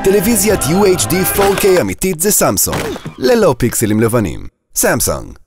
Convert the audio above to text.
טלוויזיית UHD 4K אמיתית זה סמסונג, ללא פיקסלים לבנים. סמסונג